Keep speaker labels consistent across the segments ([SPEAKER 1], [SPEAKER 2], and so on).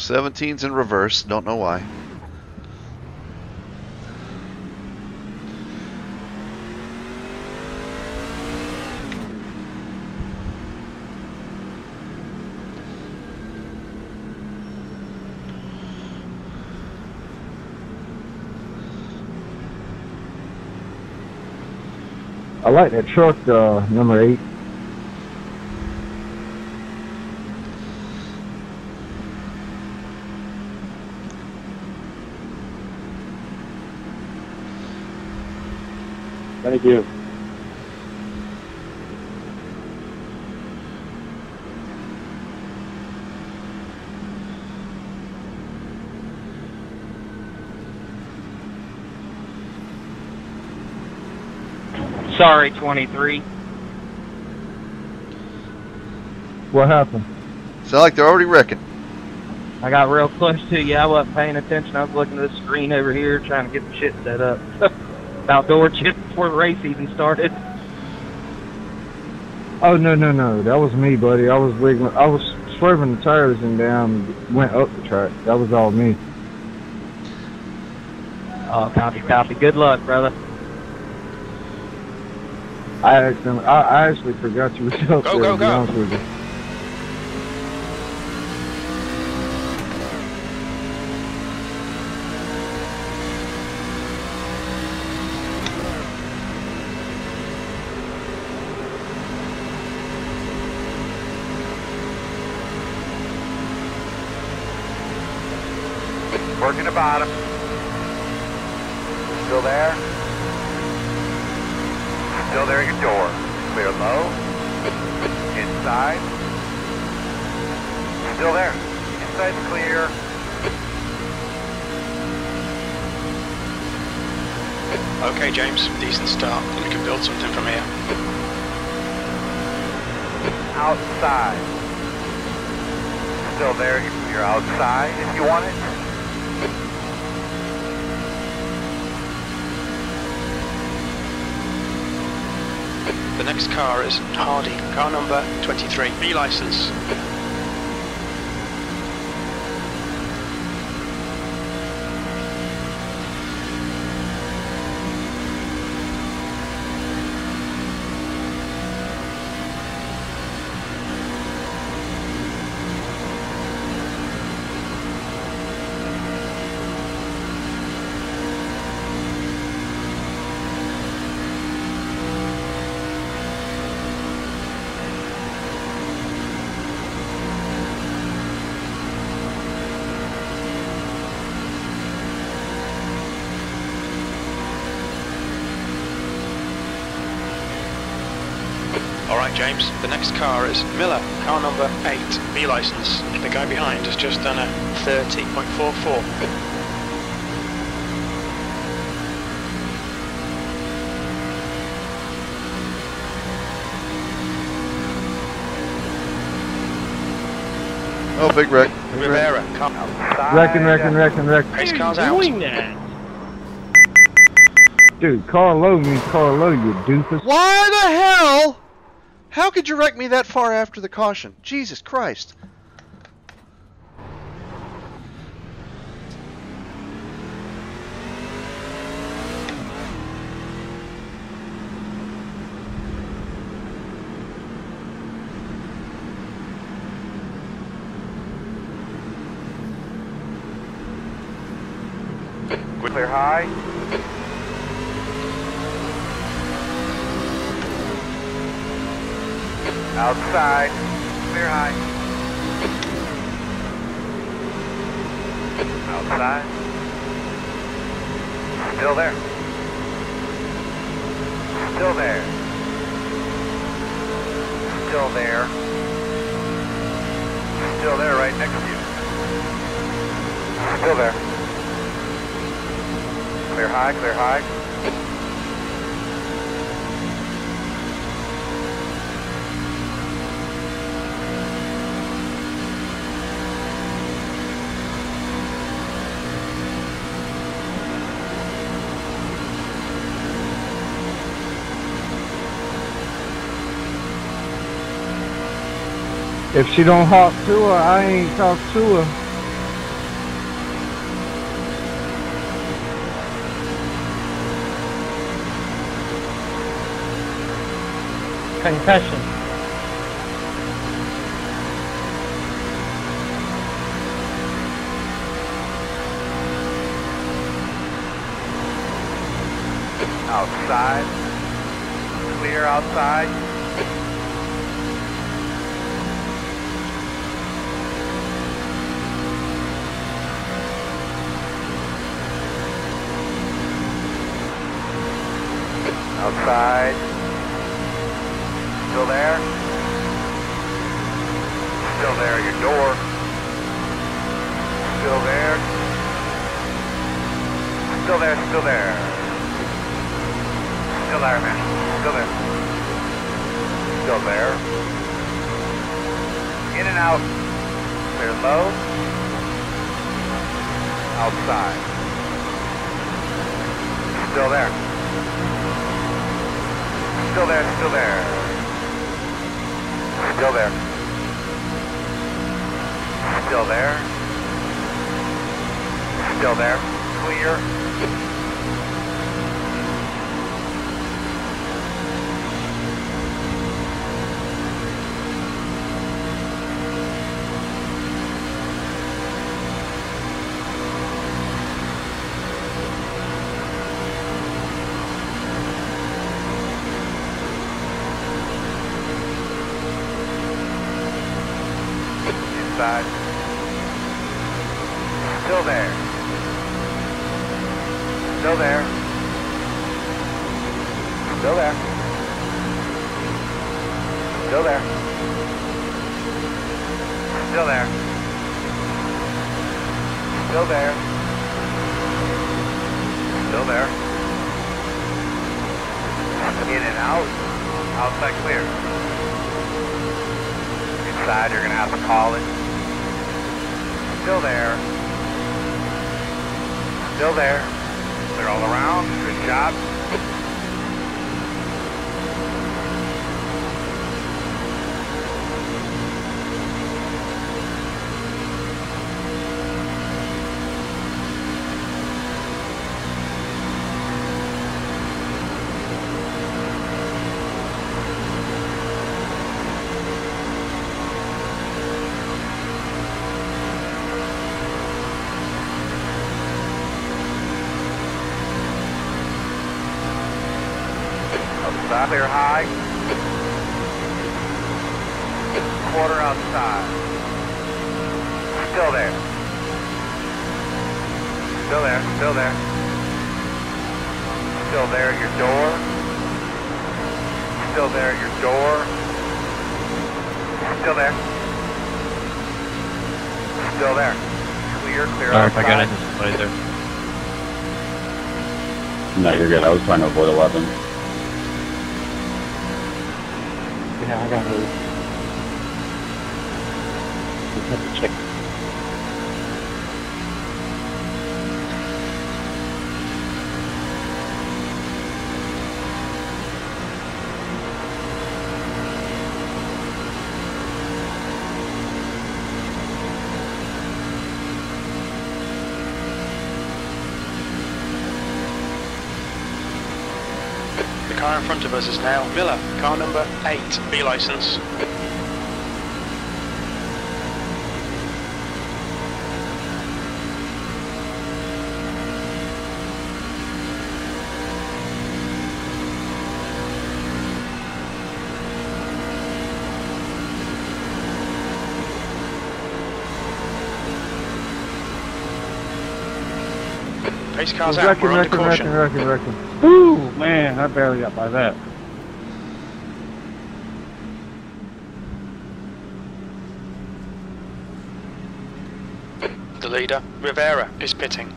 [SPEAKER 1] 17's in reverse. Don't know why.
[SPEAKER 2] I like that truck, number 8. Thank you.
[SPEAKER 3] Sorry, 23.
[SPEAKER 2] What happened?
[SPEAKER 1] Sound like they're already wrecking.
[SPEAKER 3] I got real close to you. I wasn't paying attention. I was looking at the screen over here trying to get the shit set up. Outdoor chip before the race even started.
[SPEAKER 2] Oh, no. That was me, buddy. I was swerving the tires and down, went up the track. That was all me.
[SPEAKER 3] Oh, copy. Good luck, brother.
[SPEAKER 2] I actually forgot you were up there, to be honest with you.
[SPEAKER 4] Working the bottom. Still there? Still there at your door. Clear low. Inside. Still there. Inside's clear.
[SPEAKER 5] Okay, James. Decent start. We can build something from here.
[SPEAKER 4] Outside. Still there. You're outside if you want it.
[SPEAKER 5] The next car is Hardy, car number 23, B license. Alright James, the next car is Miller, car number 8, B license. The guy behind has just done a 30.44.
[SPEAKER 1] Oh, big wreck.
[SPEAKER 5] Rivera, car
[SPEAKER 2] Wrecking.
[SPEAKER 5] race car's out.
[SPEAKER 3] Doing that?
[SPEAKER 2] Dude, car low means car low, you doofus.
[SPEAKER 1] Why the hell? How could you wreck me that far after the caution? Jesus Christ.
[SPEAKER 4] Clear high. Outside. Clear high. Outside. Still there. Still there. Still there. Still there right next to you. Still there. Clear high, clear high.
[SPEAKER 2] If she don't hop to her, I ain't talk to her.
[SPEAKER 3] Concussion.
[SPEAKER 4] Outside. Clear outside. Outside. Still there? Still there at your door. Still there. Still there, still there. Still there, man. Still there. Still there. In and out. Clear low. Outside. Still there. Still there, still there. Still there. Still there. Still there. Clear. Inside. Still there. Still there. Still there. Still there. Still there. Still there. Still there. In and out. Outside clear. Inside, you're going to have to call it. Still there. Still there. They're all around. Good job. Clear high. Quarter outside. Still there. Still there, still there. Still there at your door. Still there at your door. Still there. Still there. Clear, clear outside.
[SPEAKER 3] Sorry if I got into somebody there.
[SPEAKER 6] No, you're good. I was trying to avoid 11.
[SPEAKER 3] Yeah, I got moved. Just have to check.
[SPEAKER 5] The car in front of us is now Miller, car number 8, B license. Pace car's out, we're under caution.
[SPEAKER 3] Ooh, man, I barely got by that.
[SPEAKER 5] The leader, Rivera, is pitting.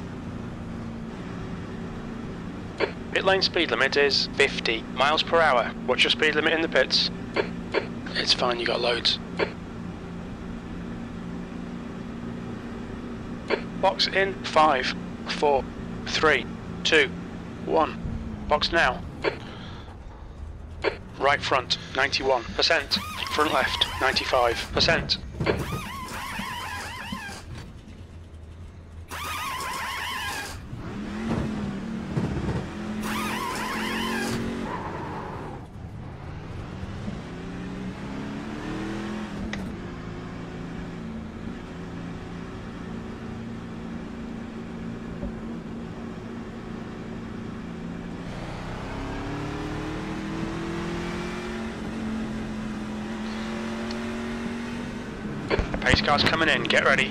[SPEAKER 5] Pit lane speed limit is 50 miles per hour. What's your speed limit in the pits? It's fine, you got loads. Box in 5, 4, 3, 2, 1. Box now. Right front, 91%. Front left, 95%. Race car's coming in, get ready.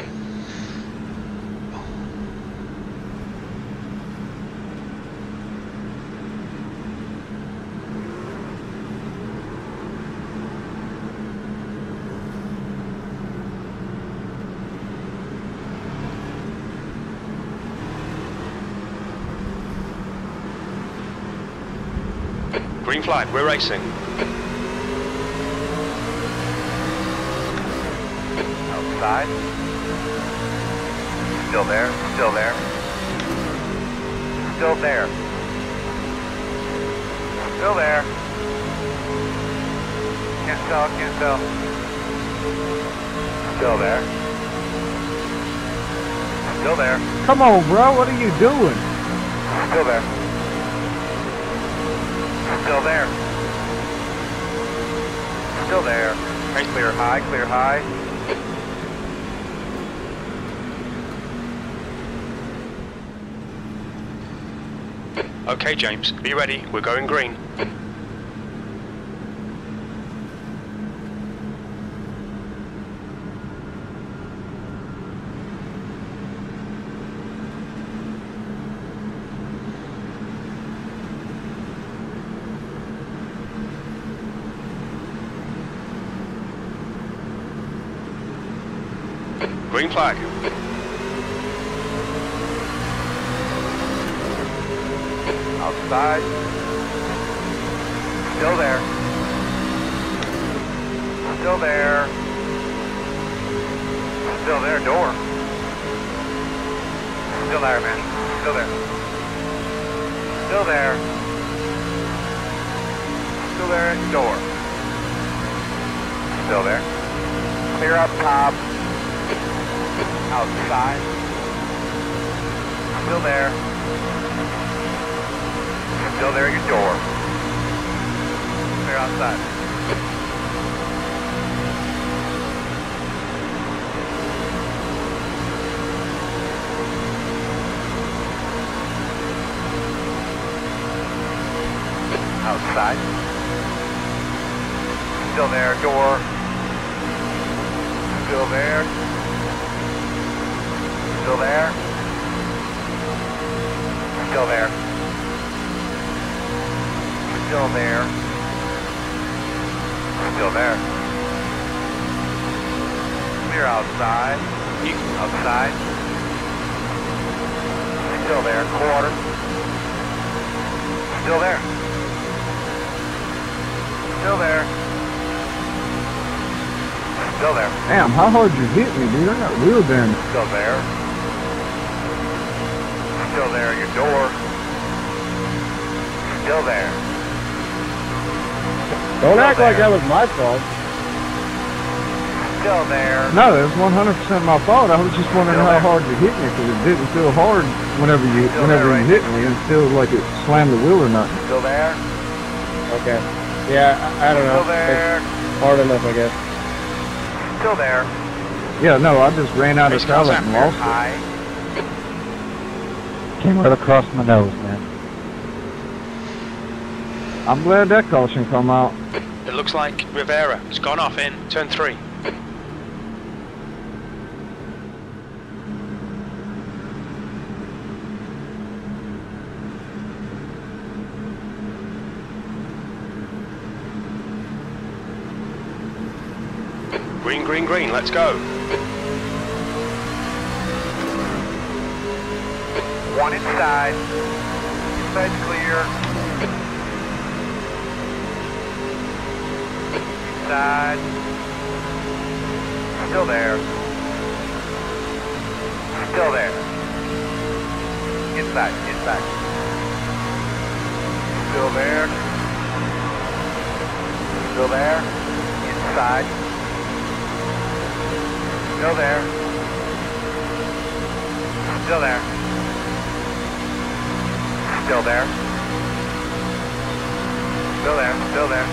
[SPEAKER 5] Green flag, we're racing.
[SPEAKER 4] Outside. Still there, still there. Still there. Still there. Can't tell, can't tell. Still there. Still there.
[SPEAKER 2] Come on, bro. What are you doing?
[SPEAKER 4] Still there. Still there. Still there. Right, clear high, clear high.
[SPEAKER 5] Okay, James, be ready. We're going green. Green flag.
[SPEAKER 4] Outside. Still there. Still there. Still there, door. Still there, man. Still there. Still there. Still there, door. Still there. Clear up top. Outside. Still there. Still there, your door. Clear outside. Outside. Still there, door. Still there. Still there. Still there. Still there. Still there. Clear outside. Outside. Still there. Quarter. Still there. Still there. Still there.
[SPEAKER 2] Damn, how hard you hit me, dude? I got real damage.
[SPEAKER 4] Still there. Still there, your door. Still there.
[SPEAKER 7] Don't act like that was my fault.
[SPEAKER 4] Still there.
[SPEAKER 2] No, it was 100% my fault. I was just wondering
[SPEAKER 4] Still
[SPEAKER 2] how
[SPEAKER 4] there.
[SPEAKER 2] hard you hit me because it didn't feel hard whenever you
[SPEAKER 4] Still there, right?
[SPEAKER 2] hit me. It felt like it slammed the wheel or nothing.
[SPEAKER 4] Still there.
[SPEAKER 7] Okay. Yeah, I don't know.
[SPEAKER 4] Still there.
[SPEAKER 7] It's hard enough, I guess.
[SPEAKER 4] Still there.
[SPEAKER 2] Yeah, no, I just ran out of
[SPEAKER 5] Race car's
[SPEAKER 2] salad and
[SPEAKER 5] after.
[SPEAKER 2] lost it.
[SPEAKER 4] High.
[SPEAKER 2] Came right across my nose, man. I'm glad that caution come out.
[SPEAKER 5] It looks like Rivera has gone off in turn 3. Green, green, green, let's go.
[SPEAKER 4] One inside. Inside's clear. Inside. Still there. Still there. Inside, inside. Still there. Still there. Inside. Still there. Still there. Still there. Still there. Still there.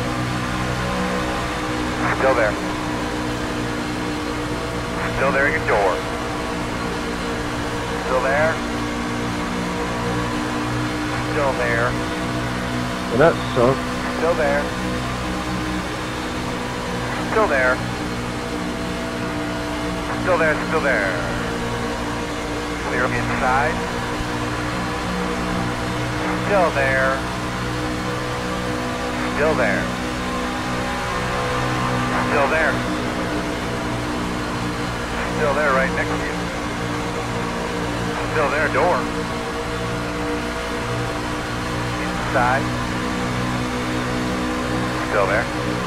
[SPEAKER 4] Still there. Still there at your door. Still there. Still there.
[SPEAKER 2] Well, that sucked.
[SPEAKER 4] Still there. Still there. Still there, still there. Clear inside. Still there. Still there. Still there. Still there right next to you. Still there, door. Inside. Still there.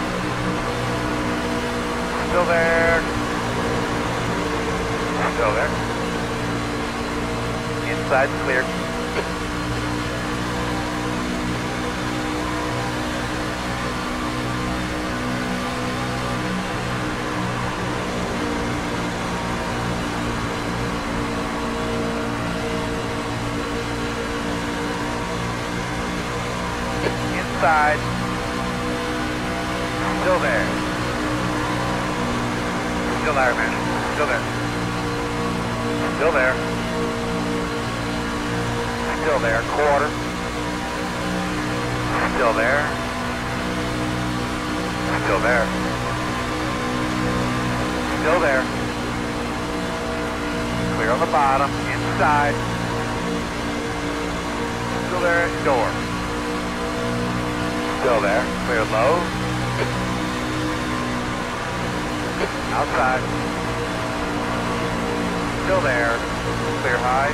[SPEAKER 4] Still there. Still there. Inside clear. Inside. Still there. Still there, man. Still there. Still there. Still there. Quarter. Still there. Still there. Still there. Clear on the bottom. Inside. Still there. Door. Still there. Clear low. Outside. Still there. Clear high.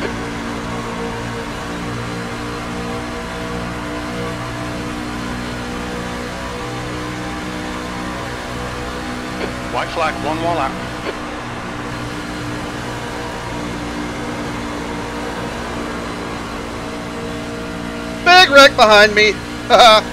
[SPEAKER 5] White flag, one more lap.
[SPEAKER 1] Big wreck behind me. Haha.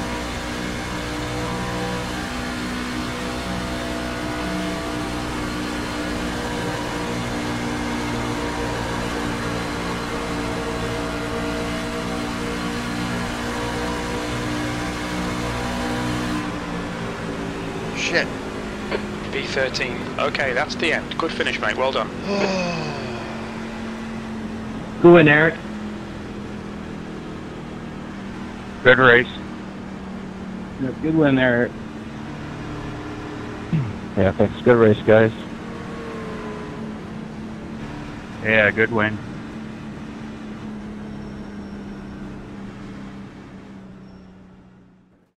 [SPEAKER 1] Shit.
[SPEAKER 5] B13. Okay, that's the end. Good finish, mate. Well done.
[SPEAKER 7] Go in, Eric.
[SPEAKER 6] Good race.
[SPEAKER 7] Good win there, Eric.
[SPEAKER 2] Yeah, thanks. Good race, guys.
[SPEAKER 6] Yeah, good win.